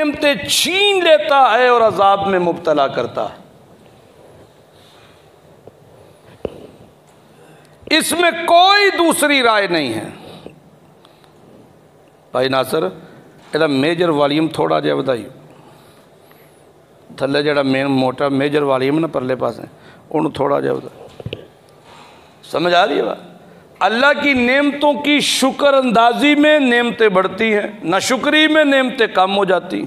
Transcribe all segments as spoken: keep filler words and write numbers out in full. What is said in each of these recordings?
नेमतें छीन लेता है और अजाब में मुब्तला करता है। इसमें कोई दूसरी राय नहीं है। भाई नासर एदा मेजर वॉल्यूम थोड़ा जिहा वधाइयो, थल्ले जड़ा मेन मोटा मेजर वॉल्यूम ना परले पासे उन्होंने थोड़ा जिहा वधा। समझ आ रही है बात? अल्लाह की नेमतों की शुक्र अंदाजी में नेमतें बढ़ती हैं, नाशुक्री में नेमतें कम हो जाती।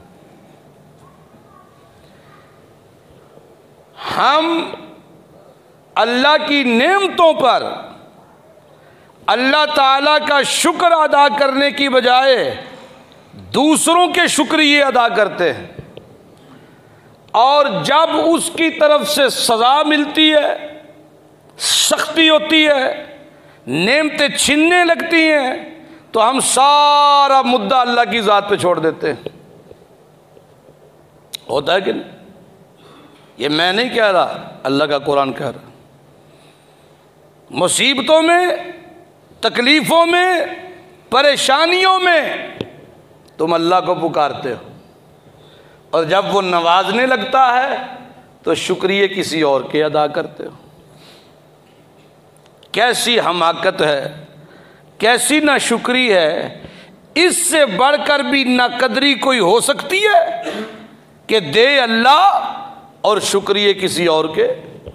हम अल्लाह की नेमतों पर अल्लाह ताला का शुक्र अदा करने की बजाय दूसरों के शुक्रिये अदा करते हैं, और जब उसकी तरफ से सज़ा मिलती है, सख्ती होती है, नेमतें छीनने लगती हैं, तो हम सारा मुद्दा अल्लाह की ज़ात पे छोड़ देते हैं। होता है कि नहीं? ये मैं नहीं कह रहा, अल्लाह का कुरान कह रहा। मुसीबतों में, तकलीफ़ों में, परेशानियों में तुम अल्लाह को पुकारते हो, और जब वो नवाजने लगता है तो शुक्रिया किसी और के अदा करते हो। कैसी हमाकत है, कैसी नाशुक्री है। इससे बढ़कर भी नाकदरी कोई हो सकती है कि दे अल्लाह और शुक्रिया किसी और के,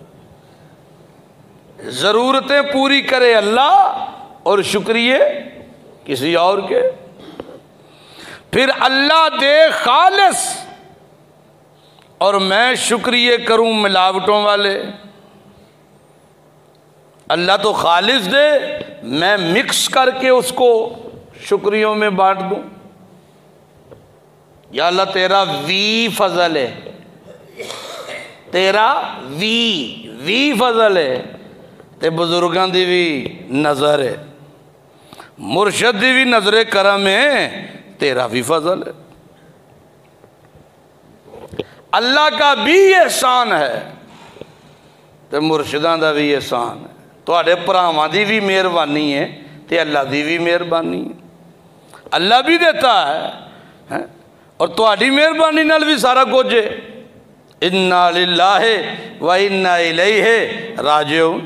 ज़रूरतें पूरी करे अल्लाह और शुक्रिया किसी और के। फिर अल्लाह दे खालिस और मैं शुक्रिया करूं मिलावटों वाले। अल्लाह तो खालिस दे, मैं मिक्स करके उसको शुक्रियों में बांट दूं। या अल्लाह तेरा वी फजल है, तेरा वी वी फजल है, ते बुजुर्गों की भी नज़र है, मुर्शद की भी नजर करम है, तेरा भी फजल है। अल्लाह का भी एहसान है तो मुर्शिदां का भी एहसान है, तुहाडे भरावां दी भी मेहरबानी है तो अल्लाह की भी मेहरबानी है। अल्लाह भी देता है, है? और तुहाडी मेहरबानी नाल भी सारा कुछ है। इन्ना लिल्लाहि व इन्ना इलैहि राजिऊन।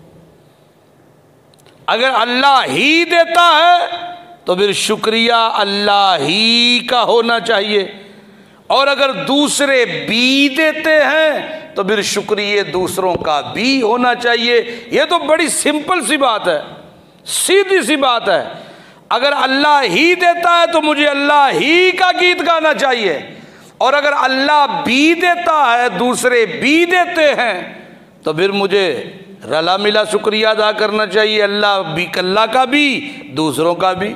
अगर अल्लाह ही देता है तो फिर शुक्रिया अल्लाह ही का होना चाहिए, और अगर दूसरे भी देते हैं तो फिर शुक्रिया दूसरों का भी होना चाहिए। ये तो बड़ी सिंपल सी बात है, सीधी सी बात है। अगर अल्लाह ही देता है तो मुझे अल्लाह ही का गीत गाना चाहिए, और अगर अल्लाह भी देता है, दूसरे भी देते हैं, तो फिर मुझे रला मिला शुक्रिया अदा करना चाहिए। अल्लाह भी, अल्लाह का भी, दूसरों का भी।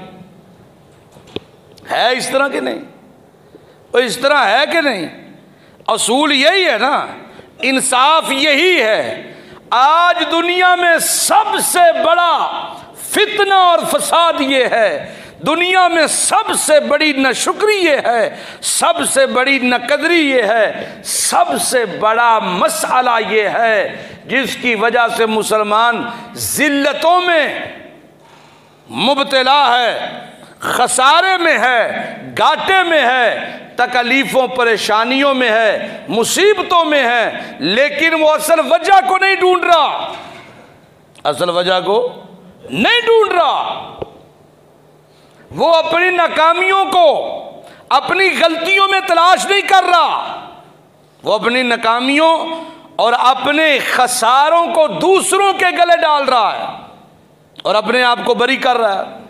है इस तरह के नहीं? तो इस तरह है कि नहीं? असूल यही है ना, इंसाफ यही है। आज दुनिया में सबसे बड़ा फितना और फसाद ये है, दुनिया में सबसे बड़ी नाशुक्री ये है, सबसे बड़ी नाकदरी ये है, सबसे बड़ा मसला ये है जिसकी वजह से मुसलमान जिल्लतों में मुब्तला है, खसारे में है, घाटे में है, तकलीफ़ों परेशानियों में है, मुसीबतों में है, लेकिन वो असल वजह को नहीं ढूंढ रहा, असल वजह को नहीं ढूंढ रहा। वो अपनी नाकामियों को, अपनी गलतियों में तलाश नहीं कर रहा, वो अपनी नाकामियों और अपने खसारों को दूसरों के गले डाल रहा है और अपने आप को बरी कर रहा है।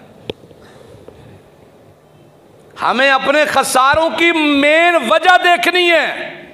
हमें अपने खसारों की मेन वजह देखनी है।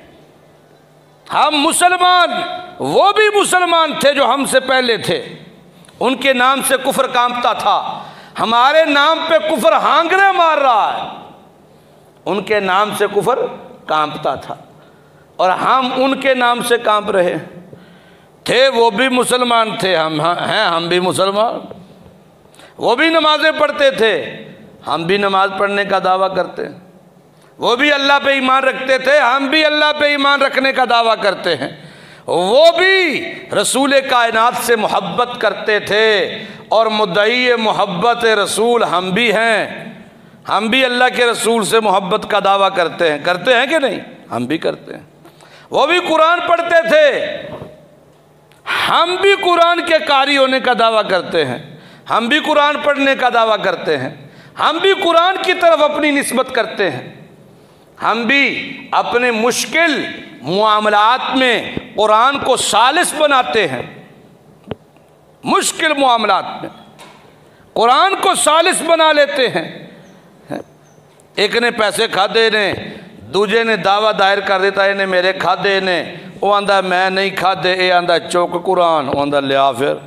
हम मुसलमान, वो भी मुसलमान थे जो हमसे पहले थे, उनके नाम से कुफर कांपता था, हमारे नाम पे कुफर हांगरे मार रहा है, उनके नाम से कुफर कांपता था और हम उनके नाम से कांप रहे थे। वो भी मुसलमान थे, हम हैं, हम भी मुसलमान। वो भी नमाजें पढ़ते थे, हम भी नमाज पढ़ने का दावा करते हैं। वो भी अल्लाह पे ईमान रखते थे, हम भी अल्लाह पे ईमान रखने का दावा करते हैं। वो भी रसूल कायनात से मोहब्बत करते थे और मुद्दई मोहब्बत रसूल हम भी हैं, हम भी अल्लाह के रसूल से मोहब्बत का दावा करते हैं, करते हैं कि नहीं? हम भी करते हैं। वो भी कुरान पढ़ते थे, हम भी कुरान के कारी होने का दावा करते हैं, हम भी कुरान पढ़ने का दावा करते हैं, हम भी कुरान की तरफ अपनी निस्बत करते हैं, हम भी अपने मुश्किल मुआमलात में कुरान को सालिस बनाते हैं। मुश्किल मुआमलात में कुरान को सालिस बना लेते हैं। एक ने पैसे खादे ने, दूजे ने दावा दायर कर दिता इन्हें मेरे खादे ने, वो आंदा मैं नहीं खादे, ये आंदा चौक कुरान, वो आंदा लिया फिर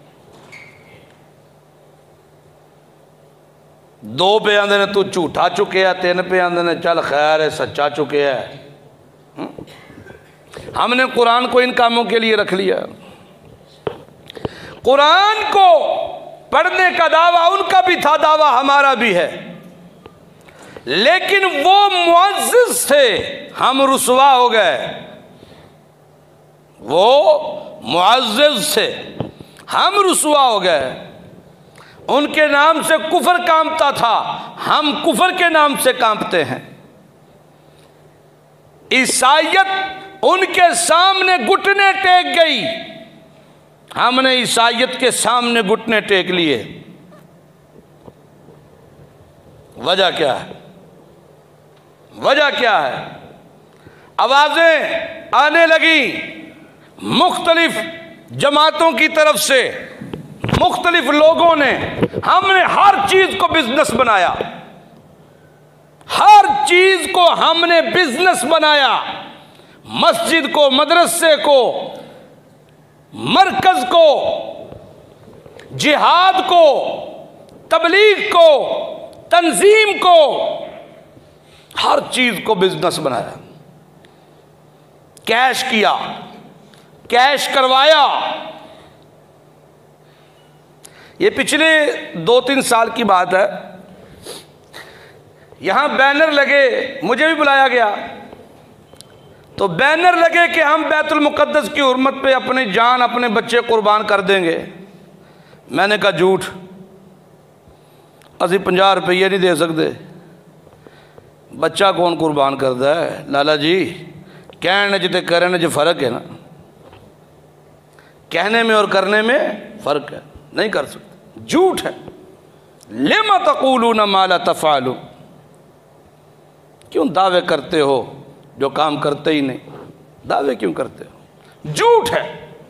दो पे आंदे ने तू झूठा चुके है, तीन पे आंदे ने चल खैर है सच्चा चुके है। हमने कुरान को इन कामों के लिए रख लिया। कुरान को पढ़ने का दावा उनका भी था, दावा हमारा भी है, लेकिन वो मुअज़्ज़िज़ थे, हम रुसवा हो गए। वो मुअज़्ज़िज़ थे, हम रुसवा हो गए। उनके नाम से कुफर कांपता था, हम कुफर के नाम से कांपते हैं। ईसाइयत उनके सामने घुटने टेक गई, हमने ईसाइयत के सामने घुटने टेक लिए। वजह क्या है? वजह क्या है? आवाजें आने लगी मुख्तलिफ जमातों की तरफ से, मुख्तलिफ लोगों ने, हमने हर चीज को बिजनेस बनाया, हर चीज को हमने बिजनेस बनाया। मस्जिद को, मदरसे को, मरकज को, जिहाद को, तबलीग को, तंजीम को, हर चीज को बिजनेस बनाया। कैश किया, कैश करवाया। ये पिछले दो तीन साल की बात है। यहां बैनर लगे, मुझे भी बुलाया गया, तो बैनर लगे कि हम बैतुल मुक़द्दस की हुर्मत पे अपनी जान, अपने बच्चे कुर्बान कर देंगे। मैंने कहा झूठ, असी पंजाह रुपये नहीं दे सकते। बच्चा कौन कुर्बान करता है लाला जी? कहने च ते करने च फर्क है ना, कहने में और करने में फर्क है, नहीं कर सकते। झूठ है। लिमा तक़ूलून मा ला तफ़अलून, क्यों दावे करते हो जो काम करते ही नहीं? दावे क्यों करते हो? झूठ है।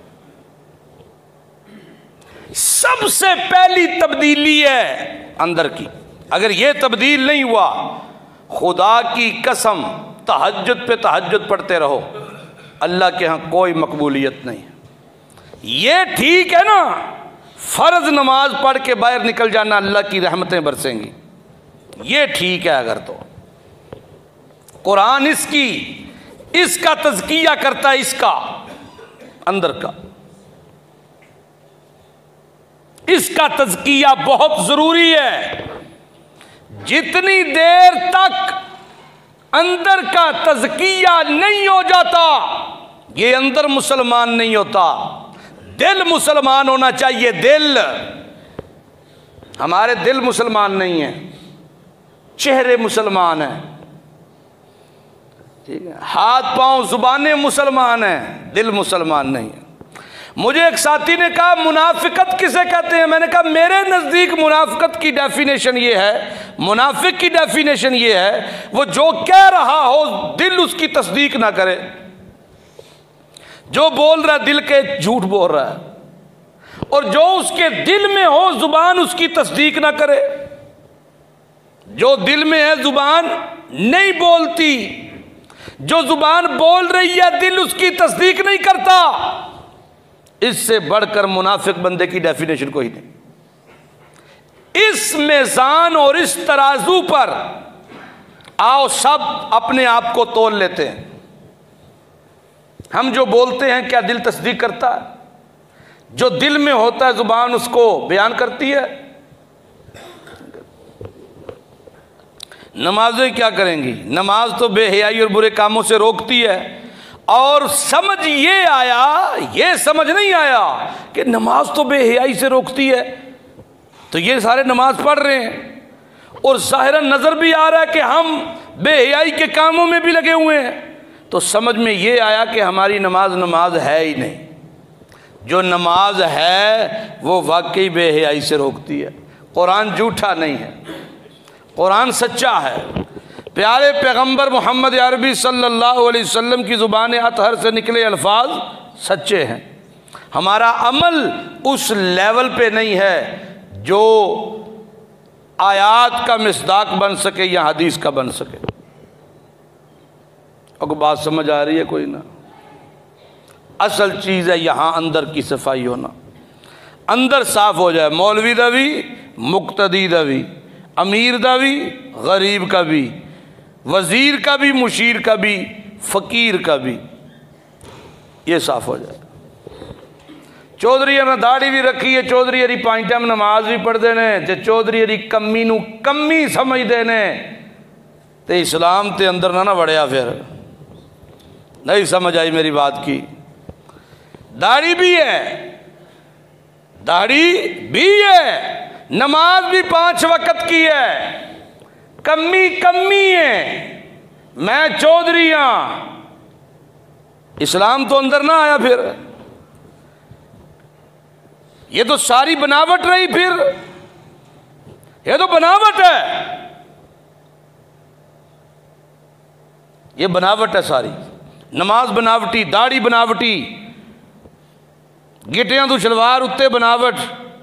सबसे पहली तब्दीली है अंदर की। अगर ये तब्दील नहीं हुआ, खुदा की कसम तहज्जुद पे तहज्जुद पढ़ते रहो, अल्लाह के यहाँ कोई मकबूलियत नहीं है। ये ठीक है ना, फर्ज नमाज पढ़ के बाहर निकल जाना, अल्लाह की रहमतें बरसेंगी, ये ठीक है। अगर तो कुरान इसकी इसका तज़किया करता है, इसका अंदर का, इसका तज़किया बहुत जरूरी है। जितनी देर तक अंदर का तज़किया नहीं हो जाता, ये अंदर मुसलमान नहीं होता। दिल मुसलमान होना चाहिए। दिल, हमारे दिल मुसलमान नहीं है, चेहरे मुसलमान हैं, ठीक है, हाथ पांव जुबानें मुसलमान हैं, दिल मुसलमान नहीं है। मुझे एक साथी ने कहा मुनाफिकत किसे कहते हैं? मैंने कहा मेरे नज़दीक मुनाफिकत की डेफिनेशन ये है, मुनाफिक की डेफिनेशन ये है, वो जो कह रहा हो दिल उसकी तस्दीक ना करे, जो बोल रहा है दिल के झूठ बोल रहा है, और जो उसके दिल में हो जुबान उसकी तस्दीक ना करे। जो दिल में है जुबान नहीं बोलती, जो जुबान बोल रही है दिल उसकी तस्दीक नहीं करता। इससे बढ़कर मुनाफिक बंदे की डेफिनेशन कोई नहीं। इस मीज़ान और इस तराजू पर आओ सब अपने आप को तोल लेते हैं। हम जो बोलते हैं क्या दिल तस्दीक करता है? जो दिल में होता है जुबान उसको बयान करती है। नमाजें क्या करेंगी? नमाज तो बेहयाई और बुरे कामों से रोकती है। और समझ ये आया, ये समझ नहीं आया कि नमाज तो बेहयाई से रोकती है, तो ये सारे नमाज पढ़ रहे हैं, और ज़ाहिरन नज़र भी आ रहा है कि हम बेहयाई के कामों में भी लगे हुए हैं, तो समझ में ये आया कि हमारी नमाज नमाज है ही नहीं। जो नमाज है वो वाकई बेहयाई से रोकती है। कुरान झूठा नहीं है, कुरान सच्चा है। प्यारे पैगंबर मोहम्मद अरबी सल्लल्लाहु अलैहि वसल्लम की ज़ुबान अतहर से निकले अल्फाज सच्चे हैं। हमारा अमल उस लेवल पे नहीं है जो आयात का मिस्दाक बन सके या हदीस का बन सके। और बात समझ आ रही है कोई ना? असल चीज़ है यहाँ अंदर की सफाई होना, अंदर साफ हो जाए। मौलवी दा भी, मुक्तदी दा भी, अमीर दा भी, गरीब का भी, वज़ीर का भी, मुशीर का भी, फ़कीर का भी, ये साफ हो जाए। चौधरी ने दाढ़ी भी रखी है, चौधरी अरी पांच टाइम नमाज भी पढ़ते हैं, तो चौधरी अरी कमी नू कमी समझते हैं, तो इस्लाम के अंदर ना ना बढ़िया। फिर नहीं समझ आई मेरी बात की। दाढ़ी भी है, दाढ़ी भी है, नमाज भी पांच वक्त की है, कमी कमी है, मैं चौधरी हाँ, इस्लाम तो अंदर ना आया। फिर ये तो सारी बनावट रही, फिर ये तो बनावट है, ये बनावट है सारी। नमाज बनावटी, दाढ़ी बनावटी, गिटियां तो शलवार उत्ते बनावट।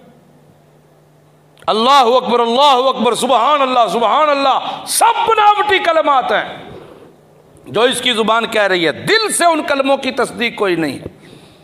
अल्लाह अकबर, अल्लाह अकबर, सुबहान अल्लाह, सुबहान अल्लाह, सब बनावटी कलमात हैं जो इसकी जुबान कह रही है, दिल से उन कलमों की तस्दीक कोई नहीं है।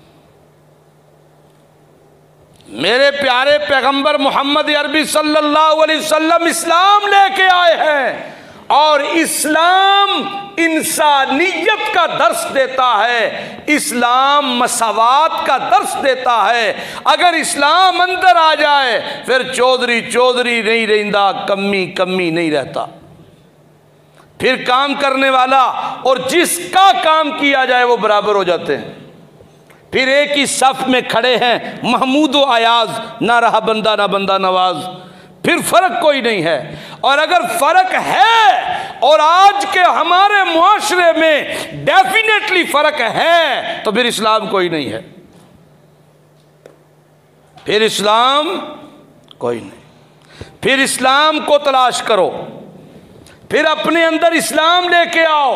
मेरे प्यारे पैगंबर मोहम्मद अरबी सल्लल्लाहु अलैहि वसल्लम इस्लाम लेके आए हैं, और इस्लाम इंसानियत का दर्स देता है, इस्लाम मसावात का दर्स देता है। अगर इस्लाम अंदर आ जाए फिर चौधरी चौधरी नहीं रहता, कमी कमी नहीं रहता। फिर काम करने वाला और जिसका काम किया जाए वो बराबर हो जाते हैं। फिर एक ही सफ में खड़े हैं महमूद व अयाज, ना रहा बंदा ना बंदा नवाज, फिर फर्क कोई नहीं है। और अगर फर्क है, और आज के हमारे मुआशरे में डेफिनेटली फर्क है, तो फिर इस्लाम कोई नहीं है, फिर इस्लाम कोई नहीं। फिर इस्लाम को तलाश करो, फिर अपने अंदर इस्लाम लेके आओ।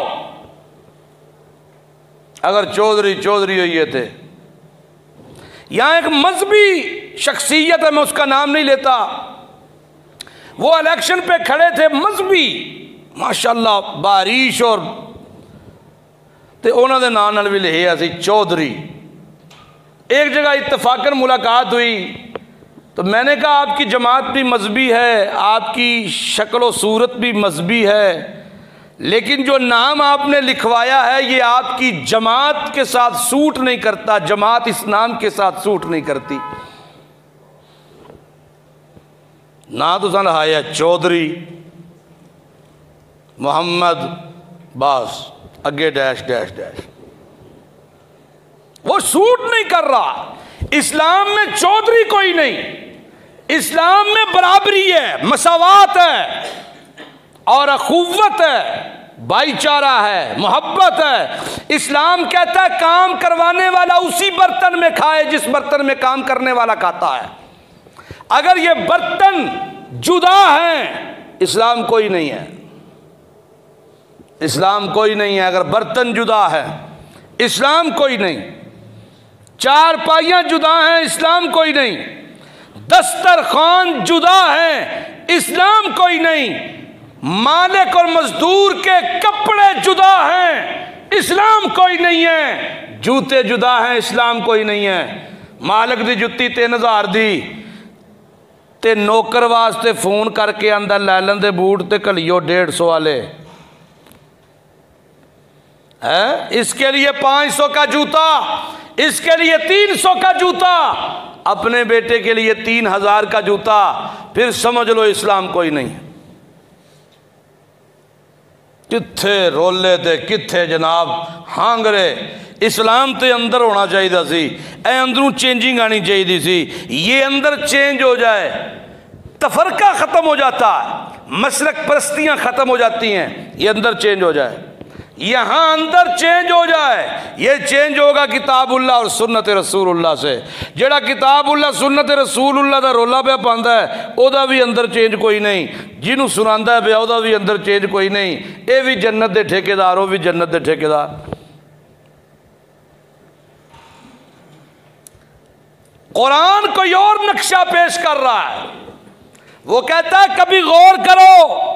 अगर चौधरी चौधरी हो ये थे, यहां एक मजहबी शख्सियत है, मैं उसका नाम नहीं लेता, वो इलेक्शन पे खड़े थे, मजहबी माशाअल्लाह बारिश, और ते उन्होंने नाम नाल भी लिखा सी चौधरी। एक जगह इत्तफाकन मुलाकात हुई तो मैंने कहा आपकी जमात भी मजहबी है, आपकी शक्ल सूरत भी मजहबी है, लेकिन जो नाम आपने लिखवाया है ये आपकी जमात के साथ सूट नहीं करता, जमात इस नाम के साथ सूट नहीं करती। ना तो सन है चौधरी मोहम्मद, बस अगे डैश डैश डैश, वो सूट नहीं कर रहा। इस्लाम में चौधरी कोई नहीं, इस्लाम में बराबरी है, मसावात है, और अखुव्वत है, भाईचारा है, मोहब्बत है। इस्लाम कहता है काम करवाने वाला उसी बर्तन में खाए जिस बर्तन में काम करने वाला खाता है। अगर ये बर्तन जुदा हैं, इस्लाम कोई नहीं है, इस्लाम कोई नहीं है। अगर बर्तन जुदा है, इस्लाम कोई नहीं। चार पाइयां जुदा हैं, इस्लाम कोई नहीं। दस्तरखान जुदा है, इस्लाम कोई नहीं। मालिक और मजदूर के कपड़े जुदा हैं, इस्लाम कोई नहीं है। जूते जुदा हैं, इस्लाम कोई नहीं है। मालिक दी जुत्ती तीन हजार दी ते नौकर वास्ते फोन करके आंदा लै लेंदे बूट ते घलियो डेढ़ सौ वाले है, इसके लिए पाँच सौ का जूता, इसके लिए तीन सौ का जूता, अपने बेटे के लिए तीन हजार का जूता, फिर समझ लो इस्लाम कोई नहीं। कित्थे रोले थे कित्थे जनाब हांगरे। इस्लाम ते अंदर होना चाहिए सी, ए अंदरों चेंजिंग आनी चाहिए सी। ये अंदर चेंज हो जाए, तफरका खत्म हो जाता है, मसलक परस्तियाँ ख़त्म हो जाती हैं, ये अंदर चेंज हो जाए, यहाँ अंदर चेंज हो जाए। ये चेंज होगा किताबुल्लाह और सुन्नत रसूलुल्लाह से। जेड़ा किताबुल्लाह सुन्नत रसूलुल्लाह दा रोला पे पांदा है ओदा भी अंदर चेंज कोई नहीं, जिन्हों सुनांदा है ओदा भी अंदर चेंज कोई नहीं। ये भी जन्नत दे ठेकेदार, वो भी जन्नत दे ठेकेदार। कुरान कोई और नक्शा पेश कर रहा है, वो कहता है कभी गौर करो,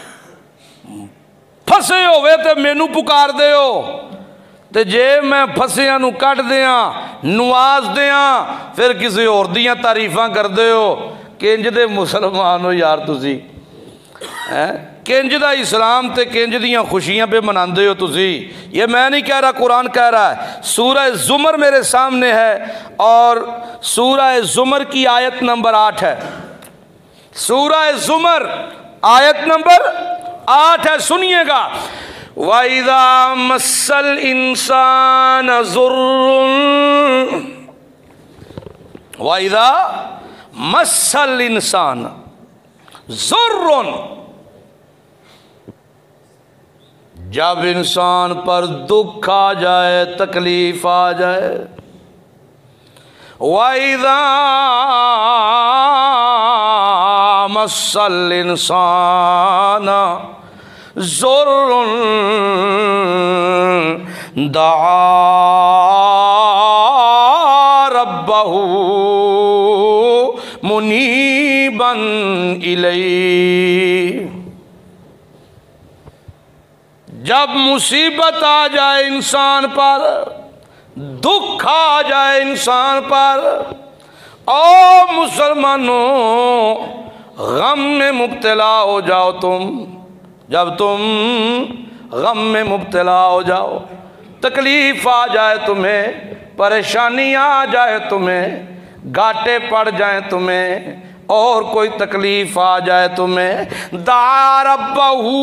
फसे होवे तो मैनू पुकार दियो, ते जे मैं फसिया नू कट दिया नवाज दिया फिर किसी होर दियां तारीफां कर दियो। किंज दे मुसलमान हो यार तुसी, हैं किंज दा इस्लाम ते किंज दियां खुशियां पे मनांदे हो तुसी। ये मैं नहीं कह रहा, कुरान कह रहा है। सूरह ज़ुमर मेरे सामने है और सूरह ज़ुमर की आयत नंबर आठ है। सूरह ज़ुमर आयत नंबर आठ है, सुनिएगा। वाइदा मस्सल इंसान ज़ुर्रुन, वाइदा मस्सल इंसान ज़ुर्रुन, जब इंसान पर दुख आ जाए, तकलीफ आ जाए। वाइदा मस्सल इंसान ज़ुर्रुन दआ रब्बहू मुनीबन इलैहि। जब मुसीबत आ जाए इंसान पर, दुख आ जाए इंसान पर, ओ मुसलमानों गम में मुब्तला हो जाओ तुम, जब तुम गम में मुब्तला हो जाओ, तकलीफ आ जाए तुम्हें, परेशानी आ जाए तुम्हें, घाटे पड़ जाए तुम्हें और कोई तकलीफ आ जाए तुम्हें, दा रब्बहू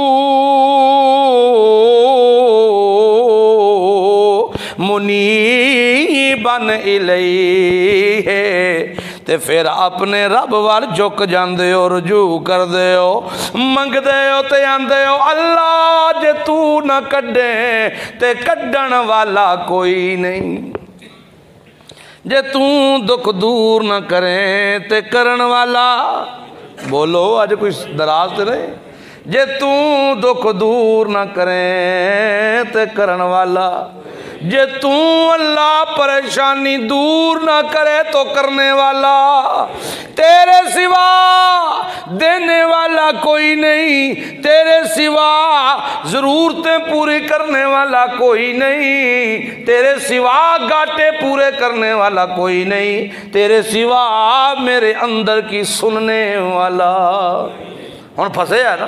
मुनीबन इलैहि, ते फिर अपने रब वाल झुक जांदे हो, रुजू करदे हो, मंगदे हो ते आंदे हो अल्लाह जे तू ना कड्डे ते कड्डण वाला कोई नहीं, जे तू दुख दूर ना करे ते करन वाला, बोलो आज कोई नाराज तो नहीं, जे तू दुख दूर ना करे ते करन वाला, जे तू अल्लाह परेशानी दूर ना करे तो करने वाला, तेरे सिवा देने वाला कोई नहीं, तेरे सिवा ज़रूरतें पूरी करने वाला कोई नहीं, तेरे सिवा घाटे पूरे करने वाला कोई नहीं, तेरे सिवा मेरे अंदर की सुनने वाला। हुण फसे है ना,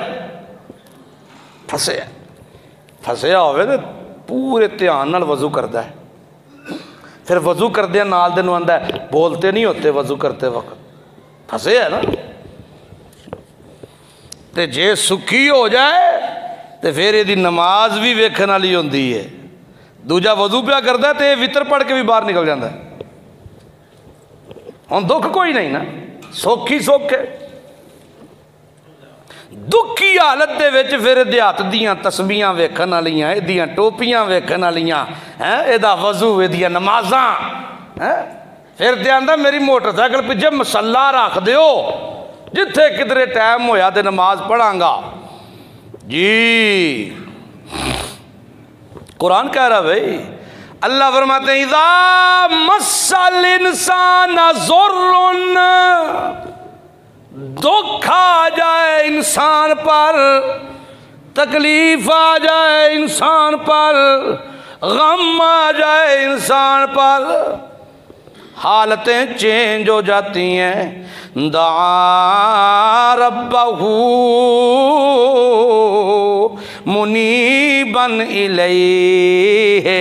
फसे फसिया होवे तो पूरे ध्यान नाल वजू करता है, फिर वजू करदे नाल दे नूं आंदा है बोलते नहीं होते वजू करते वक्त, फसे है ना। ते जे सुखी हो जाए तो फिर यदी नमाज भी वेखण वाली होंदी है, दूजा वजू पिया करता है तो वितर पढ़ के भी बाहर निकल जाता है। हुण दुख कोई नहीं ना, सुख ही सुख है। दुखी हालत दे विच फिर देहात दियां तस्बीहां वेखण वालियां, इहदियां टोपियां वेखण वालियां, हैं इहदा वजू, इहदियां नमाज़ां, हैं फिर ते आंदा मेरी मोटरसाइकिल पिछे मसला रख दिओ, जिथे किधरे टाइम होया तो नमाज पढ़ांगा जी। कुरान कह रहा भाई, अल्लाह फरमाते हैं इज़ा मस्सल इंसान ज़ुर्रुन, दुख आ जाए इंसान पर, तकलीफ आ जाए इंसान पर, गम आ जाए इंसान पर, हालतें चेंज हो जाती हैं। दआ रब्बहू मुनीबन इलैहि,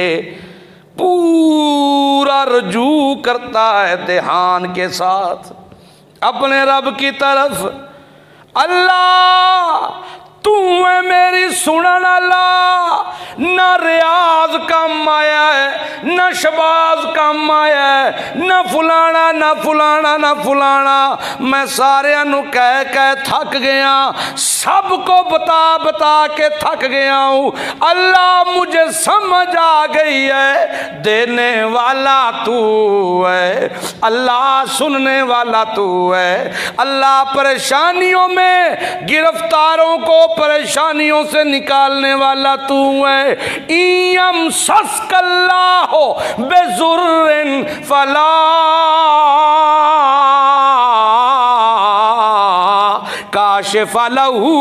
पूरा रुजू करता है ध्यान के साथ अपने रब की तरफ। अल्लाह तू है मेरी सुनन वाला, ना रियाज काम आया है, ना शबाज काम आया है, ना फुलाना ना फुलाना ना फुलाना। मैं सारिਆਂ ਨੂੰ कह कह थक गया, सबको बता बता के थक गया हूँ। अल्लाह मुझे समझ आ गई है, देने वाला तू है, अल्लाह सुनने वाला तू है। अल्लाह परेशानियों में गिरफ्तारों को परेशानियों से निकालने वाला तू है। इयम सस्कल्लाहो बेजुर्रिन फला काशिफ लहू,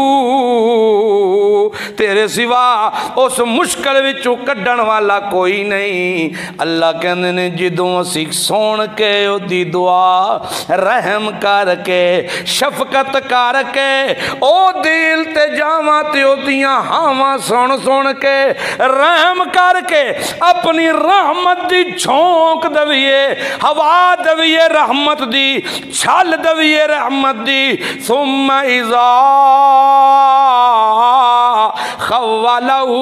तेरे सिवा उस मुश्किल विचों कढ़न वाला कोई नहीं। अल्लाह कहते ने जदों असीं सुन के ओदी दुआ रहम करके शफकत करके ओ दिल ते जावां ते ओदियां हावां सुन सुन के रहम करके अपनी रहमत दी झोंक दवीए, हवा दवीए रहमत दी, छल दवीए रहमत दी। सुम्मा इज़ा खव्वलहू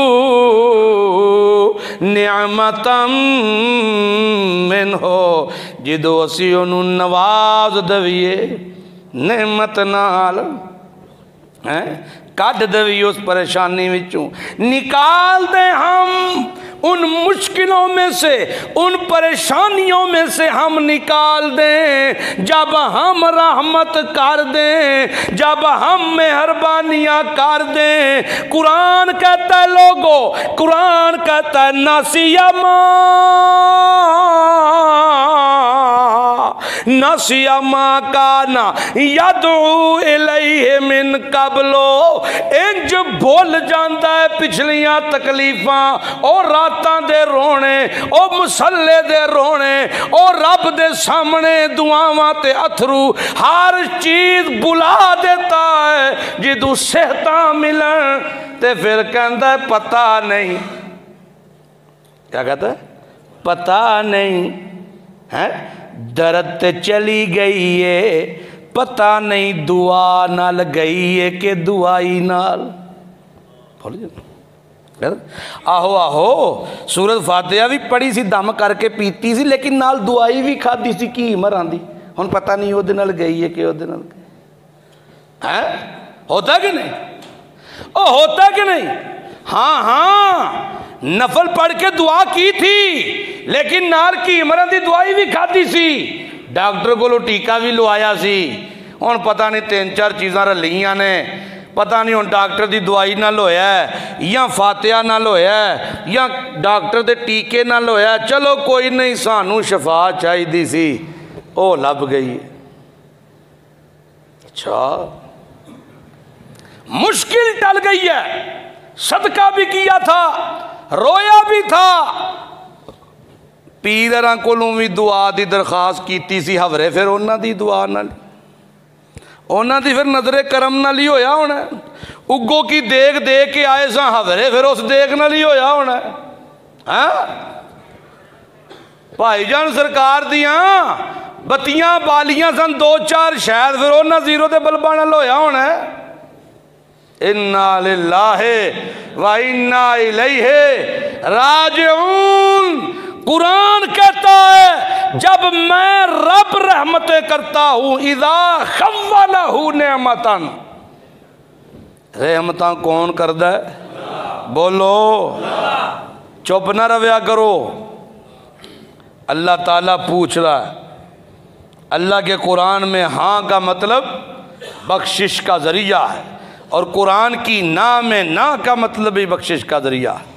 निअमतम मिन्हो, जदों असीं ओनू नवाज दवीए नेमत नाल है, कढ़ दवीए उस परेशानी विचों, निकाल दे हम उन मुश्किलों में से, उन परेशानियों में से हम निकाल दें जब हम रहमत कर दें, जब हम मेहरबानियाँ कर दें। कुरान कहता है लोगों, कुरान कहता है नसियमा नसियमा काना यदू इलैहि मिन कबलो, इंज भुल जाता है पिछलियां तकलीफां और रातां दे रोने, ओ मुसल्ले दे रोने, ओ रब दे सामने दुआवां ते अथरू, हर चीज बुला देता है। जिदू सेहतां मिलन ते फिर कहता है पता नहीं, क्या कहता है पता नहीं है, दर्द ते चली गई है, पता नहीं दुआ नाल गई है कि दुआई नाल। आहो आहो सूरत फातिहा भी पढ़ी सी, दम करके पीती सी, लेकिन नाल दुआई भी खाधी सी की मरां दी। हुण पता नहीं उहदे नाल गई है कि उहदे नाल है, होता कि नहीं, ओ होता कि नहीं। हाँ हाँ नफल पढ़ के दुआ की थी, लेकिन नाल की मरां दी दुआई भी खाधी सी, डॉक्टर को टीका भी लवाया सी। हुण पता नहीं तीन चार चीज़ां रलियां ने, पता नहीं हुण डॉक्टर की दवाई नाल होया या फातिहा नाल होया या डॉक्टर के टीके नाल होया। चलो कोई नहीं, सानू शफा चाहिदी सी, ओ लभ गई। अच्छा मुश्किल टल गई है, सदका भी किया था, रोया भी था, पीरां कोलों भी दुआ की दरखास्त की सी, हवरे फिर उन्हां दी दुआ नाल, उन्हां दी फिर नजरे करम नाल ही होया होना। उगो की देख देख के आए सा, हवरे फिर उस देख नाल ही होया होना है। भाईजान सरकार दियां बत्तियां बालियां सन दो चार, शायद फिर उन्हां जीरो के बल्बां नाल होया होना है। इन्ना लिल्लाहि व इन्ना इलैहि राजिऊन। कुरान कहता है जब मैं रब रहमतें करता हूं, इज़ा खव्वलहू नेमतन, रहमतां कौन करदा है, बोलो, चुप ना रव्या करो। अल्लाह ताला पूछ रहा है, अल्लाह के कुरान में हाँ का मतलब बख्शिश का जरिया है, और कुरान की ना में ना का मतलब भी बख्शिश का जरिया है।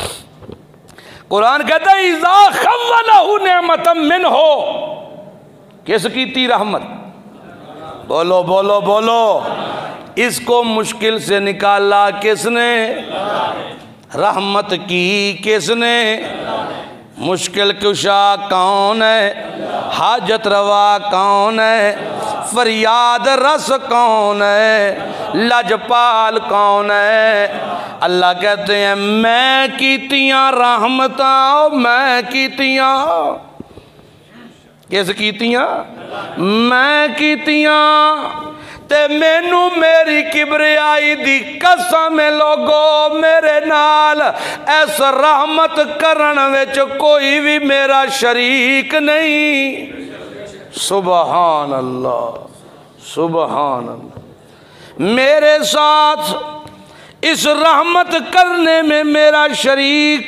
कुरान कहता है इज़ा खव्वलहू नेमतम मिन्हो, किसकी थी रहमत, बोलो बोलो बोलो, इसको मुश्किल से निकाला किसने, रहमत की किसने, मुश्किल कुशा कौन है, हाजत रवा कौन है, फरियाद रस कौन है, लजपाल कौन है। अल्लाह कहते हैं मैं कीतियां रहमतां, मैं कीतियां, किस कीतियां, मैं कीतियां, ते मैनू मेरी किबरियाई दी कसम लोगो मेरे नाल ऐस रहमत करन विच कोई भी मेरा शरीक नहीं। सुबहान अल्लाह, सुबहान अल्लाह। मेरे साथ इस रहमत करने में मेरा शरीक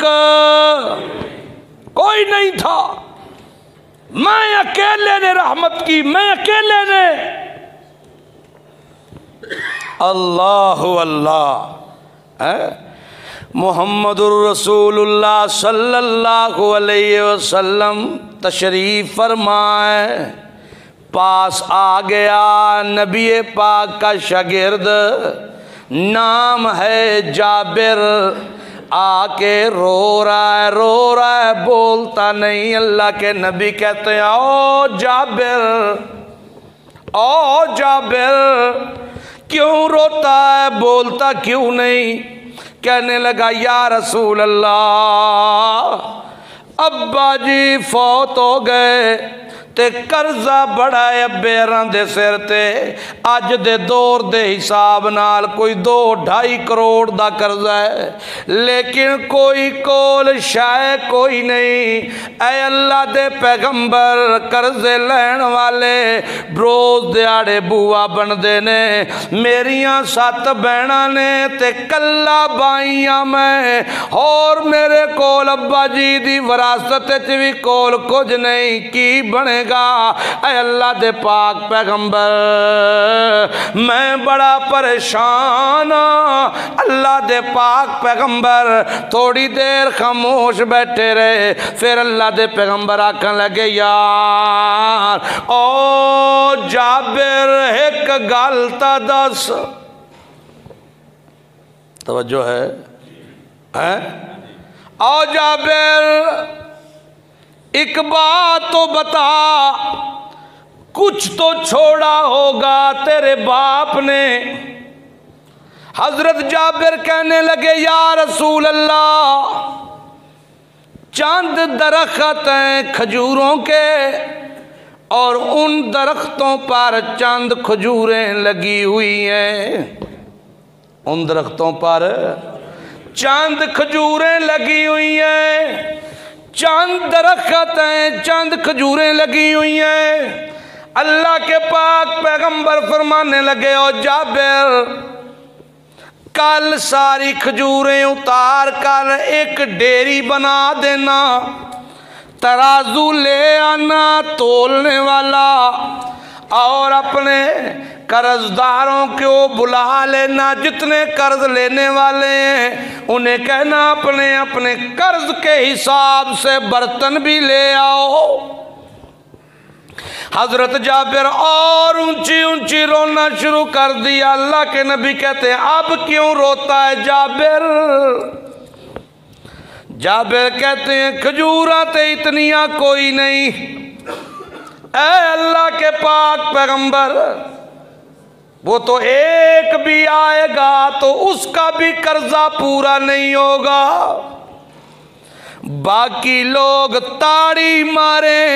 कोई नहीं था। मैं अकेले ने रहमत की, मैं अकेले ने। अल्लाह अल्लाह है। मुहम्मदुर रसूलुल्लाह सल्लल्लाहु अलैहि वसल्लम तशरीफ फरमाए। पास आ गया नबी पाक का शागिर्द, नाम है जाबिर। आके रो रहा है, रो रहा है, बोलता नहीं। अल्लाह के नबी कहते हैं ओ जाबिर, ओ जाबिर क्यों रोता है, बोलता क्यों नहीं? कहने लगा या रसूल अल्लाह, अब्बा जी फौत हो गए ते कर्जा बड़ा है अब्बेरां दे सिर ते। अज दे दौर दे हिसाब नाल कोई दो ढाई करोड़ दा कर्जा है, लेकिन कोई कोल शाय कोई नहीं। ऐ अल्लाह दे पैगंबर, कर्जे लैन वाले रोज दिहाड़े बुआ बनदे ने। मेरियां सत्त बहना ने ते कल्ला बाईयां मैं, और मेरे कोल अब्बा जी दी विरासत च भी कोल कुछ नहीं। की बने अल्लाह दे पाक पैगंबर, मैं बड़ा परेशान। अल्लाह दे पाक पैगंबर थोड़ी देर खामोश बैठे रहे। फिर अल्लाह दे पैगंबर आखन लगे यार ओ जाबिर एक गल ता दस। तवज्जो है, है? ओ जाबिर एक बात तो बता, कुछ तो छोड़ा होगा तेरे बाप ने। हजरत जाबिर कहने लगे या रसूल अल्लाह, चंद दरख्त हैं खजूरों के, और उन दरख्तों पर चंद खजूरें लगी हुई हैं। उन दरख्तों पर चंद खजूरें लगी हुई हैं। चंद दरख्त हैं, चंद खजूरें लगी हुई हैं। अल्लाह के पाक पैगंबर फरमाने लगे ओ जाबिर, कल सारी खजूरें उतार कर एक डेरी बना देना, तराजू ले आना तोलने वाला, और अपने कर्जदारों को बुला लेना। जितने कर्ज लेने वाले हैं उन्हें कहना अपने अपने कर्ज के हिसाब से बर्तन भी ले आओ। हजरत जाबिर और ऊंची ऊंची रोना शुरू कर दिया। अल्लाह के नबी कहते हैं अब क्यों रोता है जाबिर? जाबिर कहते हैं खजूरा ते इतनियां कोई नहीं। ऐ अल्लाह के पाक पैगंबर, वो तो एक भी आएगा तो उसका भी कर्जा पूरा नहीं होगा। बाकी लोग ताड़ी मारे,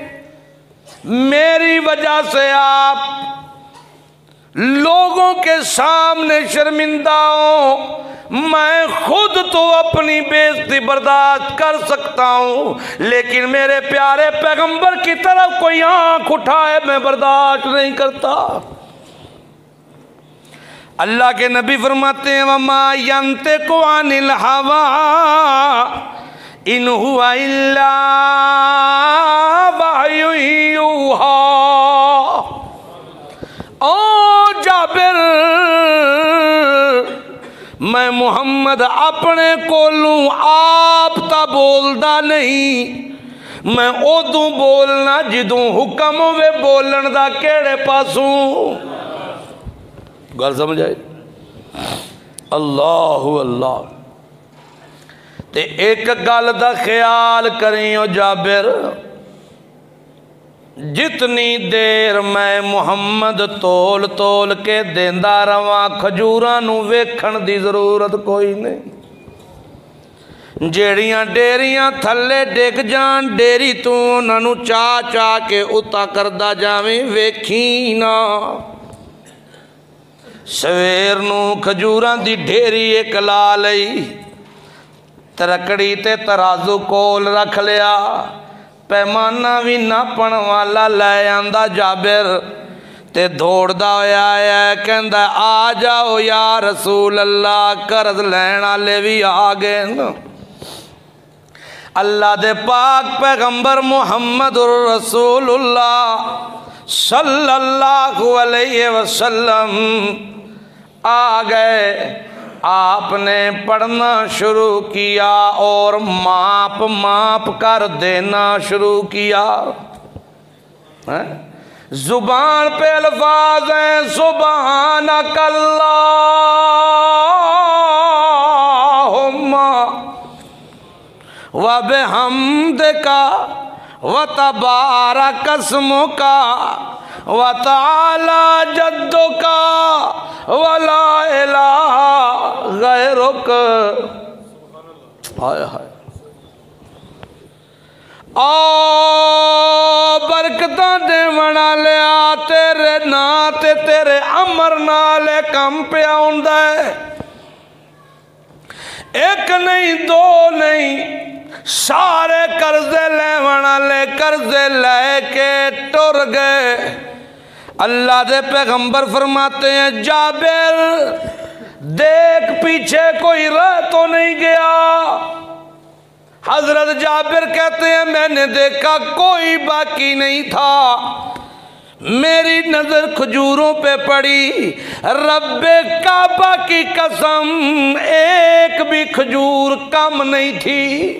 मेरी वजह से आप लोगों के सामने शर्मिंदा हो। मैं खुद तो अपनी बेइज्जती बर्दाश्त कर सकता हूँ, लेकिन मेरे प्यारे पैगंबर की तरफ कोई आंख उठाए मैं बर्दाश्त नहीं करता। अल्लाह के नबी फरमाते हैं वमा यंतिकु अनिल हवा इन हुवा इल्ला वहयु यूहा। ओ जाबिर, मैं मुहम्मद अपने कोलों आप ता बोलदा नहीं, मैं उदों बोलना जिदों हुक्म होवे बोलन दा। केड़े पासों? गल समझ आई? अल्लाह अल्लाह। ते एक गल दा ख्याल करियो जाबिर, जितनी देर मैं मुहम्मद तोल तोल के देंदा रवां खजूरां नूं वेखण दी जरूरत कोई नहीं। जेड़ियां डेरियां थल्ले डिग जान, डेरी तू उन्हां नूं चा चा के उता करदा जावीं, वेखी ना। सवेर नू खजूरां दी ढेरी एक ला लई, तरकड़ी ते तराजू कोल रख लिया, पैमाना भी नापण वाला लै आंदा जाबिर ते दौड़दा होया आया, कहंदा आ जाओ या रसूल अल्लाह, कर्ज लैण वाले भी आ गए न। अल्लाह दे पाक पैगंबर मुहम्मदुर रसूलुल्लाह सल्लल्लाहु अलैहि वसल्लम आ गए। आपने पढ़ना शुरू किया और माप माप कर देना शुरू किया। है? जुबान पे अल्फाज हैं सुब्हानक अल्लाहुम्मा व बिहम्दिका व तबारक अस्मुका व तआला जद्दुका व ला इलाहा गैरुक। हाय हाय ओ बरकतां देवण वालिया, तेरे ना ते तेरे अमर नाल कम पिया हुंदा है। एक नहीं दो नहीं, सारे कर्जे लेवण वाले कर्जे लेके टुर गए। अल्लाह दे पैगंबर फरमाते हैं जाबिर देख पीछे कोई रह तो नहीं गया। हजरत जाबिर कहते हैं मैंने देखा कोई बाकी नहीं था। मेरी नजर खजूरों पे पड़ी, रब्बे काबा की कसम एक भी खजूर कम नहीं थी।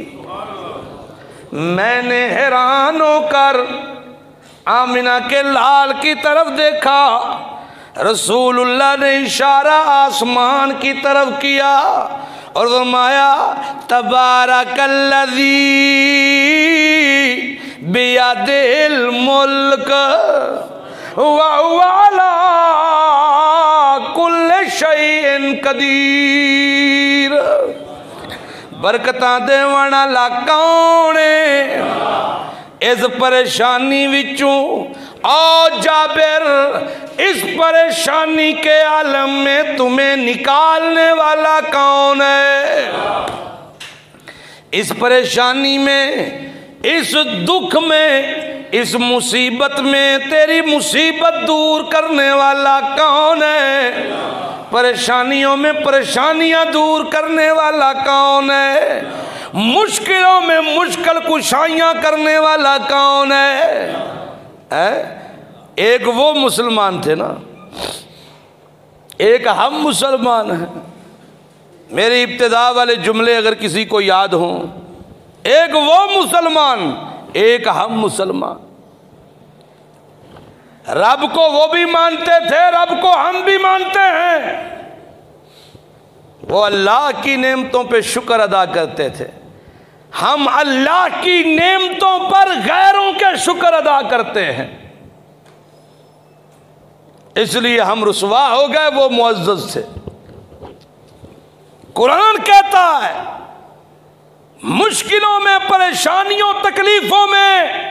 मैंने हैरान होकर आमिना के लाल की तरफ देखा। रसूलुल्लाह ने इशारा आसमान की तरफ किया और फरमाया तबारकल्लज़ी बियदिल मुल्क व हुवा अला कुल्लि शैइन कदीर। बरकतां देवण वाला कौन है? इस परेशानी विचों आओ जाबिर, इस परेशानी के आलम में तुम्हें निकालने वाला कौन है? इस परेशानी में, इस दुख में, इस मुसीबत में तेरी मुसीबत दूर करने वाला कौन है? परेशानियों में परेशानियां दूर करने वाला कौन है? मुश्किलों में मुश्किल कुशाइयां करने वाला कौन है? है? एक वो मुसलमान थे ना, एक हम मुसलमान हैं। मेरे इब्तिदा वाले जुमले अगर किसी को याद हों, एक वो मुसलमान, एक हम मुसलमान। रब को वो भी मानते थे, रब को हम भी मानते हैं। वो अल्लाह की नेमतों पे शुक्र अदा करते थे, हम अल्लाह की नेमतों पर गैरों के शुक्र अदा करते हैं। इसलिए हम रुसवा हो गए वो मुअज़्ज़ज़ से। कुरान कहता है मुश्किलों में, परेशानियों, तकलीफों में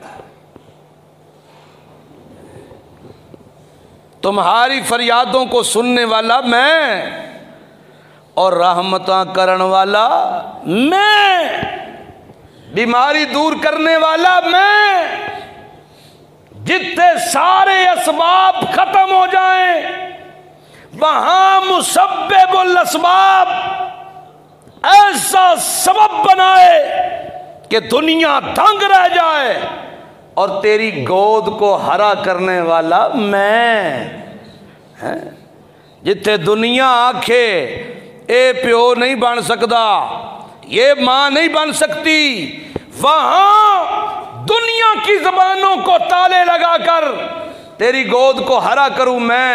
तुम्हारी फरियादों को सुनने वाला मैं और रहमतां करने वाला मैं, बीमारी दूर करने वाला मैं। जितने सारे असबाब खत्म हो जाएं, वहां मुसब्बिबुल असबाब ऐसा सबब बनाए कि दुनिया दंग रह जाए और तेरी गोद को हरा करने वाला मैं है। जिथे दुनिया आखे ए प्यो नहीं बन सकता, ये मां नहीं बन सकती, वहां दुनिया की जबानों को ताले लगाकर तेरी गोद को हरा करूं मैं,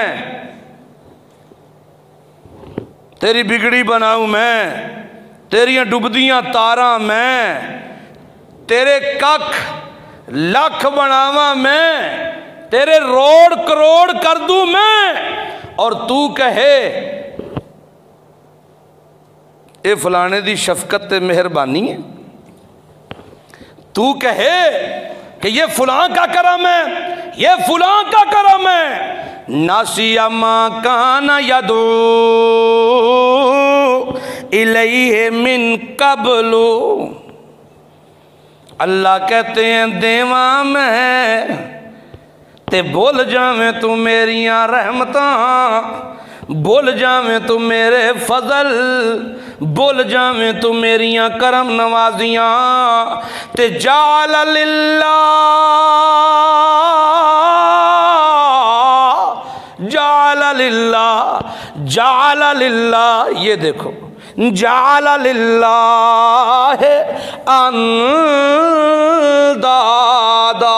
तेरी बिगड़ी बनाऊं मैं, तेरियां डुबदियां तारा मैं, तेरे कख लख बनावा मैं, तेरे रोड करोड़ कर दूं मैं। और तू कहे ये फलाने दी शफकत ते मेहरबानी है, तू कहे कि ये फलां का करम है, ये फलां का करम है, नासिया मा काना यदू इलैहि मिन कबलू। अल्लाह कहते हैं देवा मैं ते भुल जावे तू मेरियां रहमतां, भुल जावे तू मेरे फजल, भुल जावे तू मेरियां करम नवाजियां। ते जाल लिल्लाह, जाल लिल्लाह, जाल लिल्लाह, ये देखो जाल लिल्लाह अंदादा,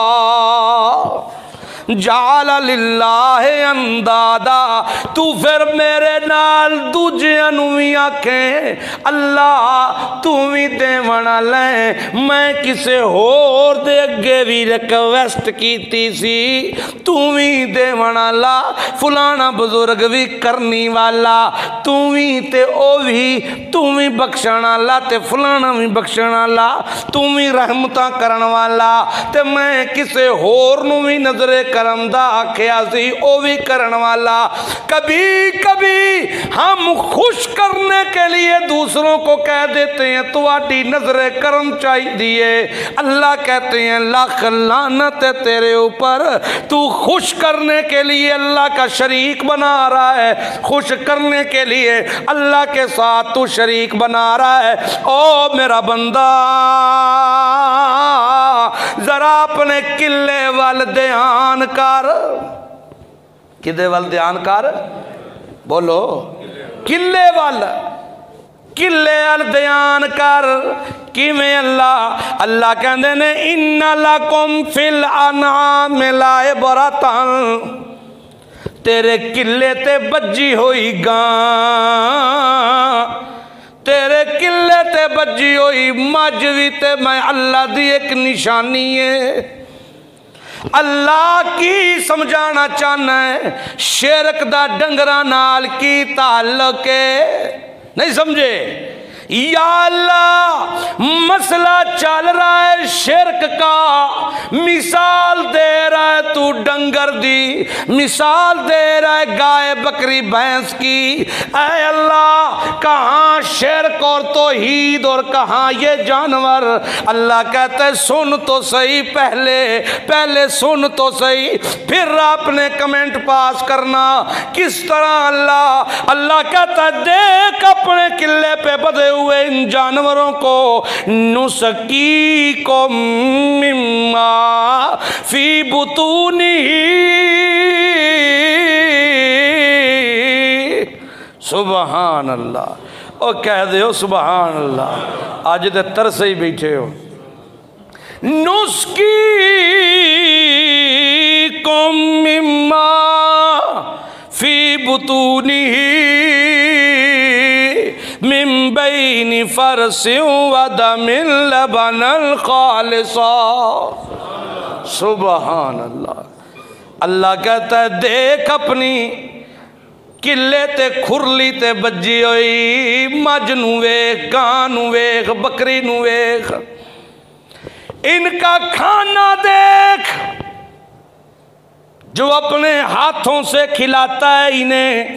जाल लिल्लाह अंदादा। तू फिर मेरे नाल दूजियां नूं भी आखें अल्लाह तू भी देवण ले। मैं किसे होर दे अगे भी रिक्वेस्ट कीती सी, तू भी देवण ला। फलाना बुजुर्ग भी करनी वाला, तू भी ते ओ भी, तू भी बख्शण वाला ते फलाना भी बख्शण वाला, तू भी रहमतां करन वाला। ते मैं किसे होर नूं भी नजरे करम दा आख्या सी, ओ भी करन वाला। कभी कभी हम खुश करने के लिए दूसरों को कह देते हैं तुम्हारी नजरे करम चाहिए। अल्लाह कहते हैं लाख लानत है तेरे ऊपर, तू खुश करने के लिए अल्लाह का शरीक बना रहा है, खुश करने के लिए अल्लाह के साथ तू शरीक बना रहा है। ओ मेरा बंदा जरा अपने किले वाल ध्यान कर। किदे वाल ध्यान कर, बोलो किले वाल, किले वाल ध्यान कर। किवें अल्लाह, अल्लाह कहंदे ने इन्ना लकुम फिल अनआम लाइबरतन, तेरे किले ते बज्जी होई गां, तेरे किले ते बज्जी होई मज भी ते मैं अल्लाह दी एक निशानी है। अल्लाह की समझाना चाहना है शिरक दा डंगरा नाल की ताल्लुक है, नहीं समझे? या अल्लाह मसला चल रहा है शिरक का, मिसाल दे रहा है तू डंगर दी, मिसाल दे रहा है गाय बकरी भैंस की। ऐ अल्लाह कहाँ शिरक और तौहीद और कहाँ ये जानवर? अल्लाह कहते है सुन तो सही, पहले पहले सुन तो सही, फिर आपने कमेंट पास करना। किस तरह अल्लाह अल्लाह कहता है देख अपने किले पे बधे हुए इन जानवरों को, नुसकी को मिम्मा फी बुतूनी, सुबहान अल्लाह। ओ कह दो सुबहान अल्लाह, अज दे तरस ही बैठे हो। नुसकी को मिम्मा फी बुतूनी मिन बैनि फरसिन व दमिन लबनन खालिसा, सुबहान अल्लाह। अल्लाह कहता है देख अपनी किले ते खुरली ते बजी हुई मज नू वेख, गां नू वेख, बकरी नू वेख, इनका खाना देख जो अपने हाथों से खिलाता है इन्हें।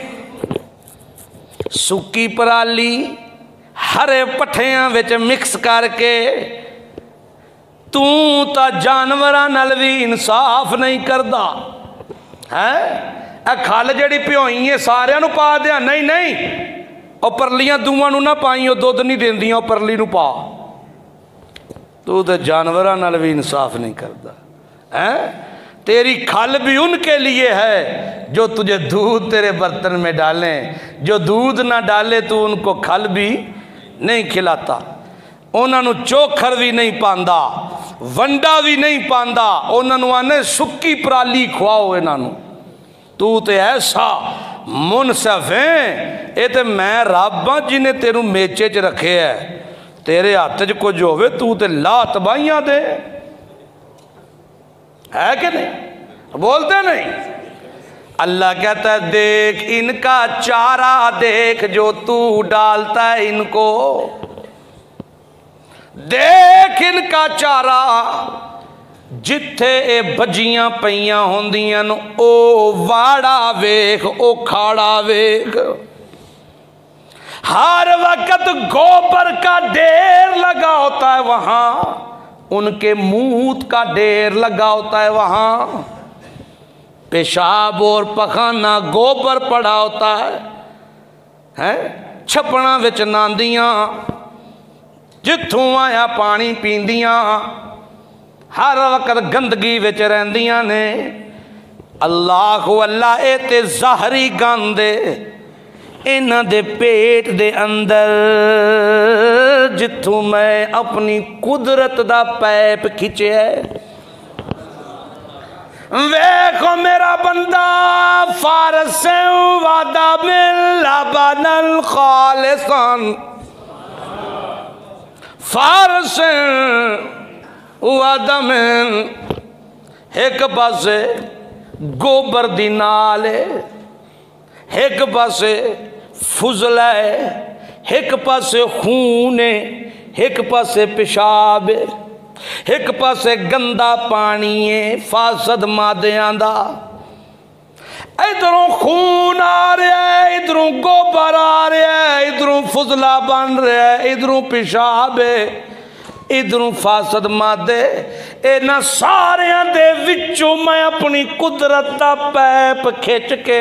सुकी पराली हरे पट्ठियां विच मिक्स करके, तू तो जानवरां नाल भी इंसाफ नहीं करता है। ए खल जिहड़ी भिओई है सारियां नूं पा दिया, नहीं नहीं ओ परलियां दूवां नूं ना पाई, ओ दुध नहीं देंदियां, ओ परली नूं पा। तू तो जानवरां नाल भी इंसाफ नहीं करता है। तेरी खल भी उनके लिए है जो तुझे दूध तेरे बर्तन में डालें, जो दूध ना डाले तो उनको खल भी नहीं खिलाता, उन्होंने चोखर भी नहीं पांदा, वंडा भी नहीं पांदा, उन्होंने आने सुक्की पराली खुआओ इन्हों। तू तो ऐसा मुनसफ है, ये तो मैं रब हाँ जिन्हें तेरू मेचे च रखे है, तेरे हाथ च कुछ होवे तू तो ला तबाहियां दे, है कि नहीं? बोलते नहीं। अल्लाह कहता है देख इनका चारा देख जो तू डालता है इनको, देख इनका चारा जिथे ये भजियां पईयां होंदियां न ओ वाड़ा वेख, ओ खाड़ा वेख। हर वक्त गोबर का ढेर लगा होता है वहां, उनके मूत का ढेर लगा होता है वहां। पेशाब और पखाना गोबर पड़ा होता है, है? छपड़ा विच नांदियां, जिथों आया पानी पींदियां, हर वक्त गंदगी विच रहिंदियां ने। अल्लाह अल्लाह ए ते ज़ाहरी गंद इन्हां दे पेट दे अंदर, जिथों मैं अपनी कुदरत दा पैप खिंचिया। वेखो मेरा बंदा, फारस वादा मिल लबनल खालिसन, फारस वादा मिल। एक पासे गोबर दी नाल है, एक पासे फुजला है, एक पासे खून है, एक पासे पेशाब है, एक पासे गंदा पानी है फासद मादियां दा। इधरों खून आ रहा है, इधरों गोबर आ रहा है, इधरों फुजला बन रहा है, इधरों पेशाब है, इधरों फासद मादे। इन्हां सारियां दे विचों मैं अपनी कुदरत दा पैप खिंच के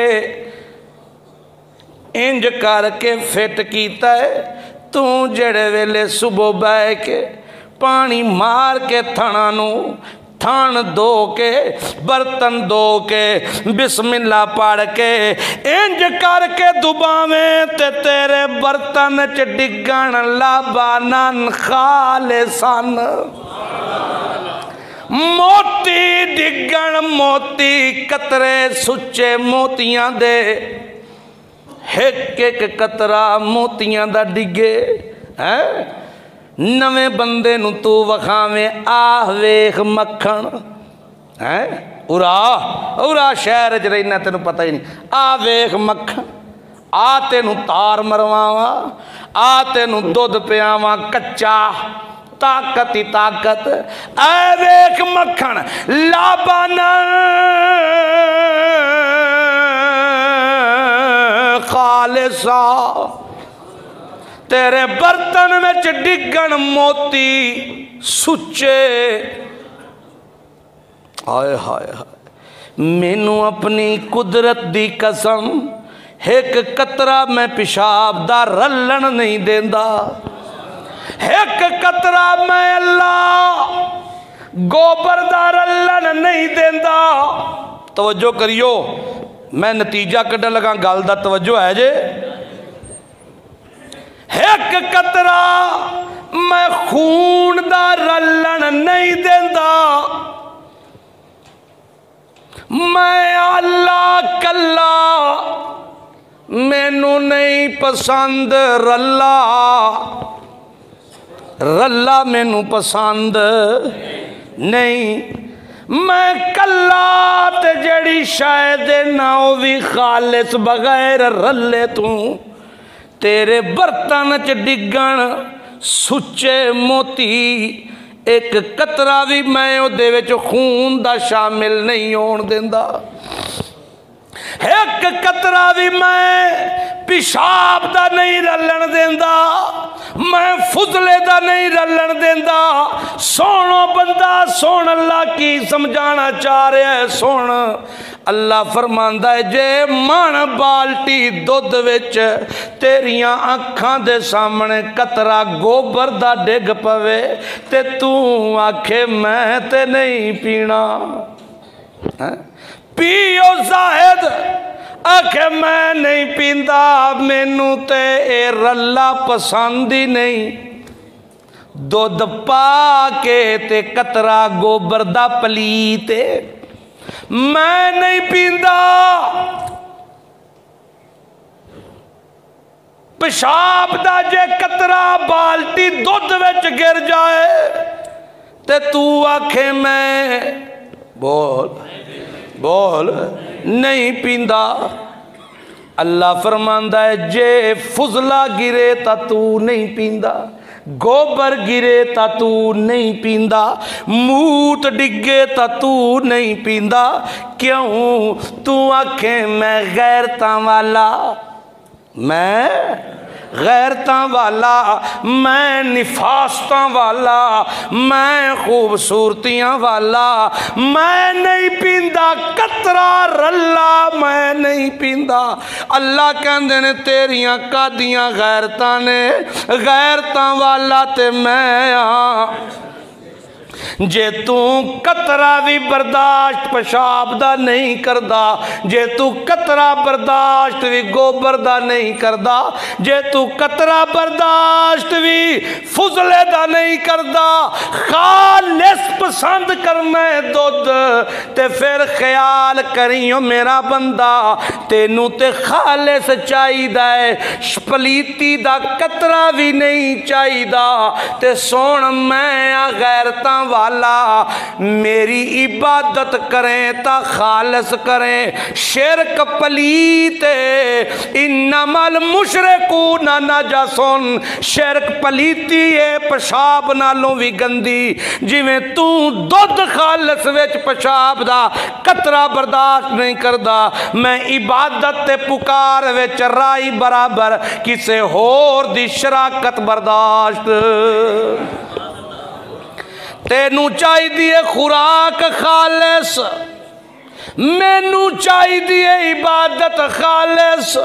इंज करके फिट कीता है। तू जेड़े वेले सुबह बह के पानी मार के थणा नू थान धो के, बर्तन धो के, बिस्मिल्लाह पढ़ के इंज करके दुबावें ते तेरे बर्तन च डिगण लाबानन खालिसन, मोती डिगण, मोती कतरे सुच्चे मोतियां दे, एक एक कतरा मोतियां दा डिगे। है नवे बंदे नू तू वखावें, आह वेख मक्खण, है उरा उरा शहर च रहना तेन पता ही नहीं। आ वेख मक्खण, आ तेनू तार मरवावा, आ तेनू दुध पियावा कच्चा, ताकत ही ताकत। ऐ वेख मक्खण लाबान खालिसा, तेरे बर्तन में डिगण मोती सुच्चे। हाय हाय हाय, मैनू अपनी कुदरत दी कसम, एक कतरा मैं पेशाब दा रलन नहीं देंदा, एक कतरा मैं अल्लाह गोबर दा रलन नहीं देंदा। तवज्जो करियो, मैं नतीजा कढ़न लगा गल दा, तवज्जो है जे। एक कतरा मैं खून दा रलन नहीं देंदा, मैं अल्लाह कल्ला, मैनू नहीं पसंद रल्ला, रल्ला मैनू पसंद नहीं। मैं कल्ला ते जड़ी शायद ना ओ भी खालिस बगैर रल्ले तू, तेरे बर्तन च डिगण सुच्चे मोती, एक कतरा भी मैं उहदे विच खून दा शामिल नहीं होण देंदा, एक कतरा भी मैं पेशाब दा नहीं रलन देंदा, मैं फुजले दा नहीं रलन देंदा। सोनो बंदा, सोन अल्लाह की समझाना चाह रहा है। सुन अल्लाह फरमांदा है, जे मन बाल्टी दुध विच तेरियां अखां दे सामने कतरा गोबर दा डिग पवे ते तू आखे मैं ते नहीं पीना, पियो जाहिद आखे मैं नहीं पींदा, मैनू ते ए रल्ला पसंद ही नहीं। दुध पा के ते कतरा गोबर दा पलीत मैं नहीं पींदा, पेशाब दा जे कतरा बाल्टी दुध विच गिर जाए ते तू आखे मैं बोल बोल नहीं पींदा। अल्लाह फरमांदा है जे फुजला गिरे ता तू नहीं पींदा, गोबर गिरे ता तू नहीं पींदा, मूत डिगे ता तू नहीं पींदा। क्यों? तू आखे मैं गैरतां वाला, मैं गैरतां वाला, मैं निफासतां वाला, मैं खूबसूरतियां वाला, मैं नहीं पींदा कतरा रल्ला, मैं नहीं पींदा। अल्लाह कहंदे ने तेरियां कादियां गैरतां ने, गैरतां वाला ते मैं आ। जे तू कतरा भी बर्दाश्त पेशाब दा नहीं करदा, जे तू कतरा बर्दाश्त भी गोबर दा नहीं करदा, जे तू कतरा बर्दाश्त भी फुजले दा नहीं करदा, खालिस पसंद करना है दुध, ते फिर ख्याल करियो मेरा बंदा तेनू ते खालिस चाहिदा है, पलीती दा कतरा भी नहीं चाहिदा। ते सुन मैं आ गैरतां वाला, मेरी इबादत करें ता खालस करें। शिरक पलीत इन्नमल मुशरिकून नजसुन, शिरक पलीती है पेशाब नालों भी गंदी। जिवें तू दुध खालस विच पेशाब दा कतरा बर्दाश्त नहीं करदा, मैं इबादत ते पुकार विच राई बराबर किसे होर दी शराकत बर्दाश्त। तेनू चाहिए खुराक खालिस, मैनू चाहिए इबादत खालिस।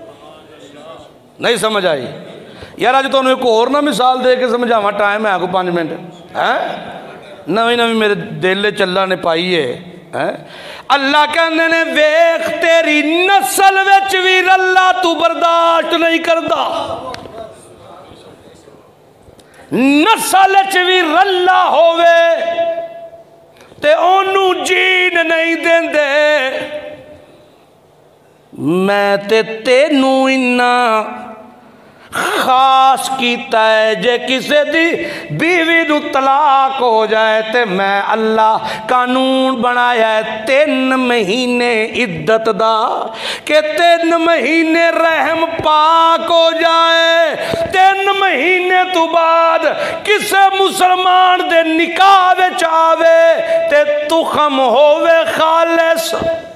नहीं समझ आई यार? अज तुहानू एक होर ना मिसाल दे के समझावा, टाइम है को पाँच मिनट है। नवी नवी मेरे दिल चला ने पाई है। अल्लाह कहंदे ने वेख तेरी नस्ल विच भी रल्ला तू बर्दाश्त नहीं करदा, नस्ल च भी रल्ला होवे ते ओनू जीन नहीं देंदे। मैं ते तेनू इन्ना खास कीता है, जे किसी दी बीवी नू तलाक हो जाए ते मैं अल्लाह कानून बनाया है तीन महीने इद्दत दा, कि तीन महीने रहम पाक हो जाए, तीन महीने तो बाद किसे मुसलमान दे निकाह विच आवे ते तुखम होवे खालिस,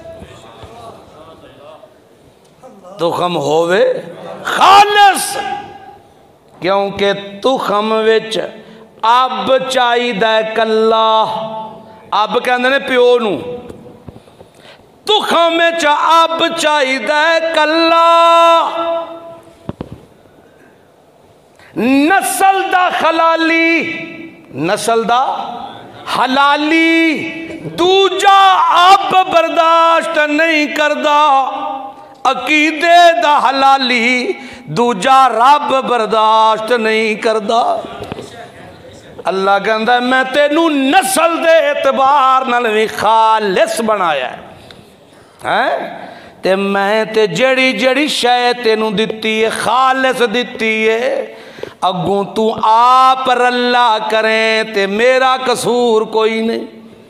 तुखम होवे खालिस। क्योंकि तुखम विच अब चाहिदा कल्ला, अब कहंदे ने प्यो नू, तुखम विच अब चाहिदा कल्ला। नस्ल दा खलाली, नस्ल दा हलाली, दूजा अब बर्दाश्त नहीं करदा। अकीदे दा हलाली, दूजा रब बर्दाश्त नहीं करदा। अल्लाह कहंदा मैं तेनू नस्ल दे एतबार नाल भी खालिस बनाया है, ते मैं ते जड़ी जड़ी शै तेनू दिती है खालिस दिती है। अगों तू आप रल्ला करें ते मेरा कसूर कोई नहीं।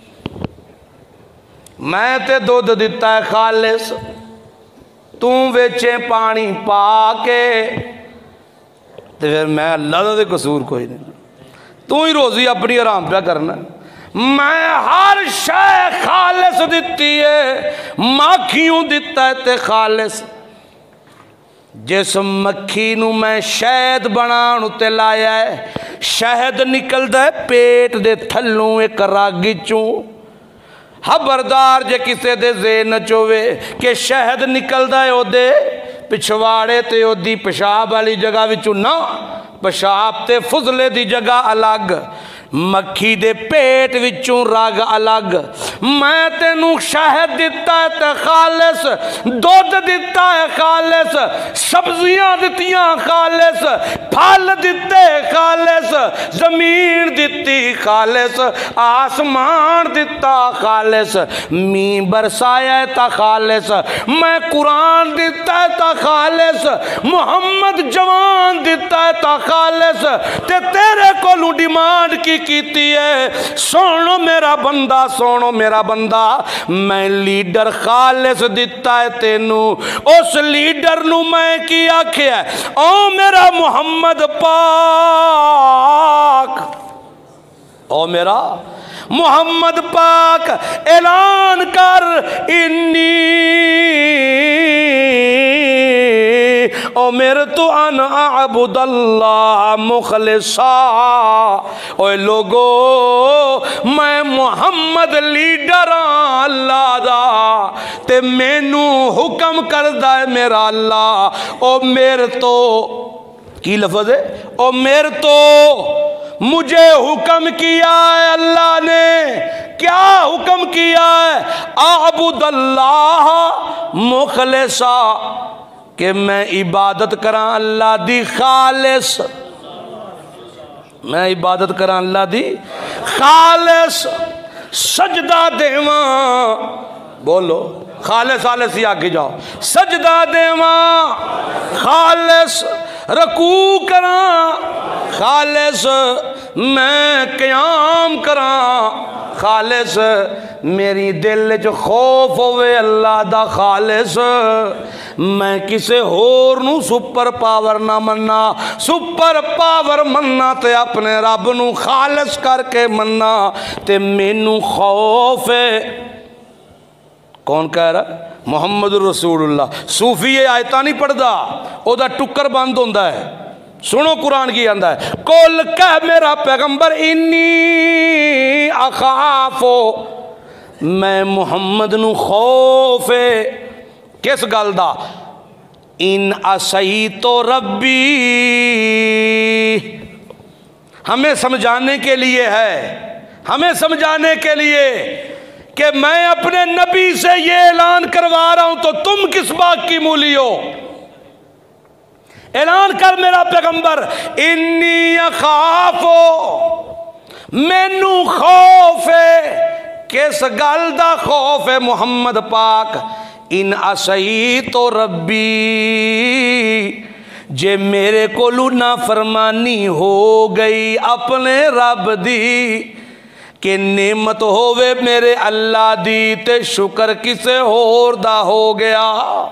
मैं ते दुध दिता है खालिस, तू वेचे पानी पा के, ते फिर मैं अल्लाह दा कसूर कोई नहीं। तू ही रोजी अपनी आराम पे करना। मैं हर शय खालिस दिती है, माखियों दिता है ते खालिस। जिस मक्खी नू मैं शहद बनाने उत्ते लाया है, शहद निकलदा है पेट दे थल्लों एक रागी चों। खबरदार जे किसी दे ज़हन च होवे कि शहद निकलदा है ओदे पिछवाड़े ते ओदी पेशाब वाली जगह विचों, ना, पेशाब ते फुजले दी जगह अलग, मक्खी दे पेट विचों रग अलग। मैं तेनू शहद दिता है ते खालिस, दुध दिता है खालिस, सब्जियां दितियां खालिस, फल दिते खालिस, जमीन दिती खालिस, आसमान दिता खालिस, मीं बरसाया ता खालिस, मैं कुरान दिता है ता खालिस, मुहम्मद जवान दिता है ता खालिस, ते तेरे कोलू डिमांड की कीती है। सुनो मेरा बंदा, सुनो मेरा बंदा, मैं लीडर खालिस दिता है तेनू, उस लीडर नू मैं की आख्या, ओ मेरा मुहम्मद पाक, ओ मेरा मुहम्मद पाक ऐलान कर, इन्नी ओ मेरे तो अन अबुदल्लाह मुखलिसा, ओए लोगो मैं मुहम्मद लीडर हाँ अल्लाह दा, ते मैनू हुक्म करदा है मेरा अल्लाह, ओ मेरे तो की लफ्ज़ है, ओ मेरे तो मुझे हुक्म किया है अल्लाह ने, क्या हुक्म किया है, आबुदल्लाह मुखलिसा, कि मैं इबादत करा अल्लाह दी खालिस, मैं इबादत करा अल्लाह दी खालिस, सजदा देवा, बोलो खालिस, खालिस ही आगे जाओ, सजदा देवा खालिस, रकू करा खालिस, मैं क़याम करा खालिस, मेरी दिल च खौफ होवे अल्लाह दा खालिस, मैं किसे होर नू सुपर पावर ना मन्ना, सुपर पावर मन्ना ते अपने रब नू खालिस करके मन्ना, ते मैनू खौफ है। कौन कह रहा? मुहम्मद रसूलुल्लाह। सूफी ये आयता नहीं पढ़ता, ओदा टुक्कर बंद होता है। सुनो कुरान की आंदा है, कुल कह मेरा पैगंबर, इन्नी अखाफो, मैं मुहम्मद नू खौफ है, किस गल दा, इन असई तो रब्बी, हमें समझाने के लिए है, हमें समझाने के लिए कि मैं अपने नबी से ये ऐलान करवा रहा हूं, तो तुम किस बात की मूली हो? ऐलान कर मेरा पैगंबर, इन्नी अखाफो, मैनू खौफ है, किस गल दा खौफ है मुहम्मद पाक, इन असई तो रब्बी, जे मेरे कोलू ना फरमानी हो गई अपने रब दी, कि नेमत होवे मेरे अल्लाह दी, ते शुक्र किसे होर दा हो गया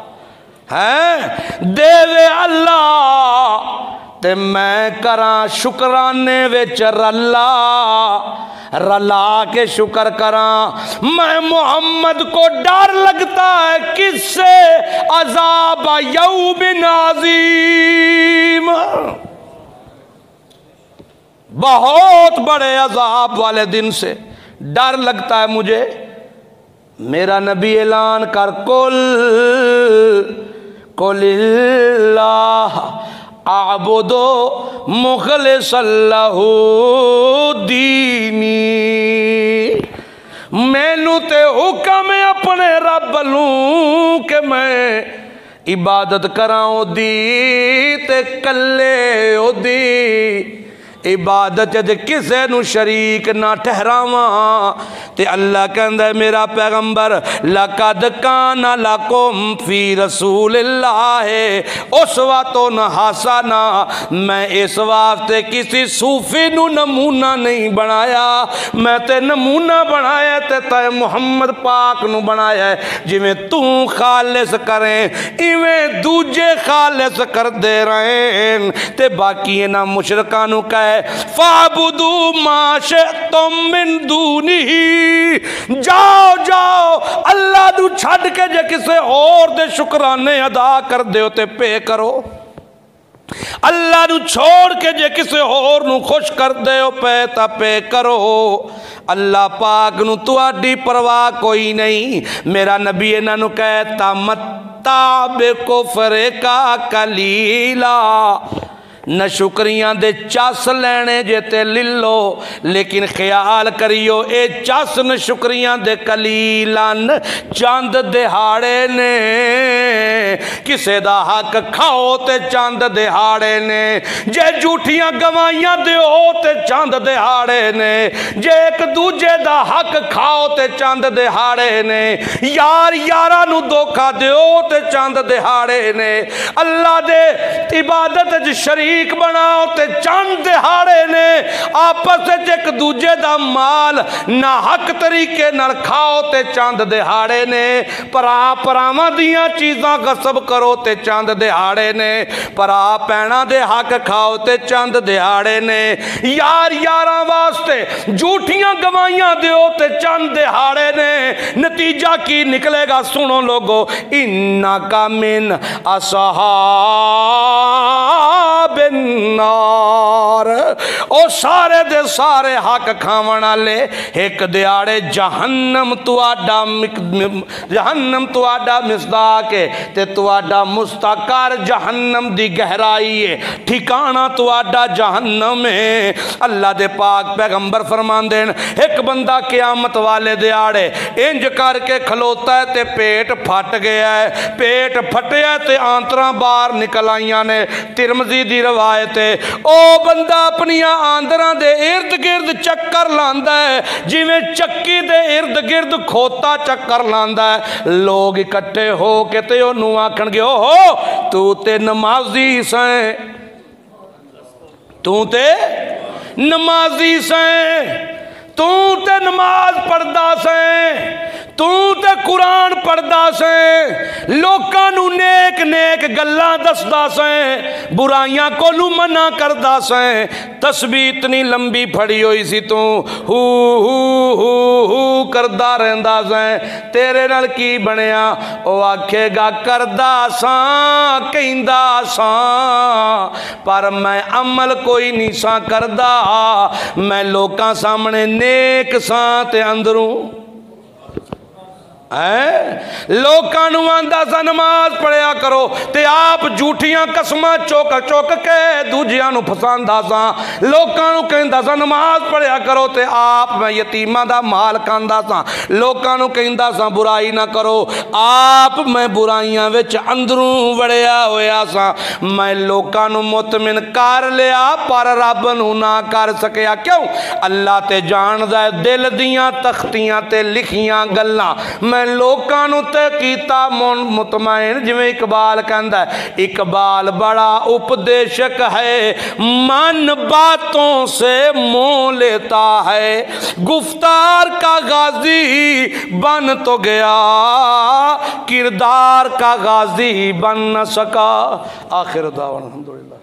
है, देवे अल्लाह ते मैं करा शुक्राने विच रला, रला के शुक्र करा। मैं मोहम्मद को डर लगता है किससे, अज़ाब यौमिन अज़ीम, बहुत बड़े अजाब वाले दिन से डर लगता है मुझे। मेरा नबी ऐलान कर, कुल कुलिल्लाह आबुदो मुखलिसल्लहु दीनी, मैनू ते हुक्म है अपने रब लूं कि मैं इबादत करा ओदी, ते कल्ले ओदी इबादत च किसे नू शरीक ना ठहरावा। ते अल्लाह कहंदा मेरा पैगंबर, लक़द काना लकुम फी रसूलिल्लाह उस्वतुन हसना, मैं इस वास्ते किसी सूफी नू नमूना नहीं बनाया, मैं ते नमूना बनाया ते तै मुहम्मद पाक नू बनाया है। जिवें तू खालिस करें इवें दूजे खालिस करदे रहें, ते बाकी इन्हां मुशरकां नू कहे फाबुदू माशे तुम मिन दूनिही, जाओ जाओ अल्लाह नू छड्ड के जे किसे होर दे शुकराने अदा कर दे ते पे करो, अल्लाह नू छोड़ के जे किसे होर नू खुश कर दे पे ता पे करो। अल्लाह पाक नू तुहाडी परवाह कोई नहीं। मेरा नबी इन्हां नू कहता मत्ता बे कुफर का कलीला, न शुक्रियां दे चस लैने जे ते लिलो, लेकिन ख्याल करियो ए चस न शुक्रियां दे कलीलन चंद दिहाड़े ने। किसे दा हक खाओ ते चंद दिहाड़े ने, जे झूठियां गवाइयां दिओ ते चंद दिहाड़े ने, जे एक दूजे दा हक खाओ ते चंद दिहाड़े ने, यार यारा नू धोखा दिओ ते चंद दिहाड़े ने, अल्लाह दे इबादत च शरीक बनाओ ते चंद दिहाड़े ने, आपस च एक दूजे दा माल ना हक तरीके नाल खाओ ते चंद दिहाड़े ने, भरा भरावां दियां चीज़ां गसब करो ते चंद दिहाड़े ने, भरा भैणां दे हक खाओ ते चंद दिहाड़े ने, यार यारां वास्ते झूठियां गवाइयां दिओ ते चंद दिहाड़े ने। नतीजा की निकलेगा सुनो लोगो, इन्ना का मिन असहाबिन नार, ओ सारे दे सारे हक खावन वाले एक दिहाड़े जहन्नम तुआडा जहन्नम तुआडा मिसदाक है ते तुआडा मुस्तकर जहन्नम दी गहराई है, ठिकाना तुआडा जहन्नम है। अल्लाह दे पाक पैगंबर फरमांदे ने एक बंदा क़यामत वाले दिहाड़े इंज करके खलोता है ते पेट फट गया है, पेट फटिया ते आंतरां बाहर निकल आईयां ने, तिरमजी दी रवायत है। ओ बंदा अपनियां आंदरां दे इर्द गिर्द चक्कर लांदा है जिवें चक्की दे इर्द गिर्द खोता चक्कर लांदा है। लोग इकट्ठे हो के ते ओनू आखणगे ओहो तू ते नमाजी सैं, तू ते नमाजी सैं, तू ते नमाज पढ़दा सैं, तू ते कुरान पढ़दा सैं, लोकां नू नेक नेक गल्लां दसदा सैं, बुराइयां कोलू मना करदा सैं, तस्बीह इतनी लंबी फड़ी हुई सी तू हू हू हू हू करदा रहिंदा सैं, तेरे नाल की बनया? ओ आखेगा करदा सां कहंदा सां पर मैं अमल कोई नहीं सा करदा, मैं लोकां सामने नेक सां ते अंदरों है लोकां नू आंदा सा नमाज पढ़िया करो ते आप झूठियां कसमां चुक चुक के दूजियां नू फसांदा सा, लोकां नू कहंदा सा नमाज पढ़िया करो ते आप मैं यतीमां दा माल खांदा सा, लोकां नू कहंदा सा बुराई ना करो, आप मैं बुराइयां विच अंदरों वड़िया होया सा, मैं लोकां नू मुतमिन कर लिया पर रब नू ना कर सकिया। क्यों? अल्लाह ते जानदा है दिल दियां तख्तियां ते लिखियां गल्लां, मैं लोकां नू ते कीता मुतमैन। जिवें इकबाल कहंदा है, इकबाल बड़ा उपदेशक है, मन बातों से मोह लेता है, गुफ्तार का गाजी बन तो गया, किरदार का गाजी बन न सका। आखिर दावा अल्हम्दुलिल्लाह।